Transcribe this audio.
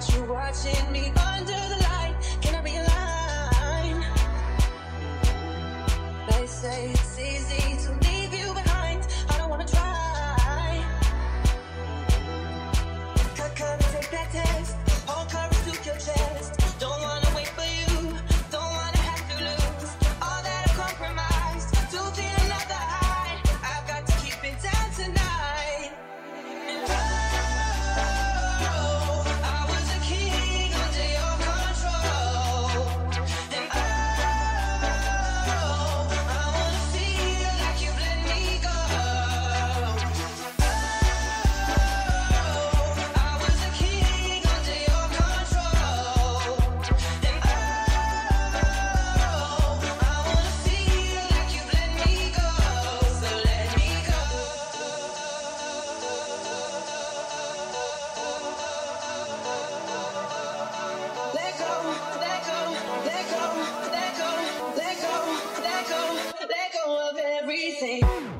you watching me under the light. Can I be a line? They say it's easy to leave you behind. I don't wanna try. Come and take that test. Hold courage to your chest. Don't wanna wait for you. Don't wanna have to lose all that I compromised to feel another high. I've got to keep it down tonight. And I was a king under your control. And I wanna feel like you've let me go. I was a king under your control. And I wanna feel like you've let me go. So let me go. Let go, let go, let go, let go, let go, let go, let go of everything.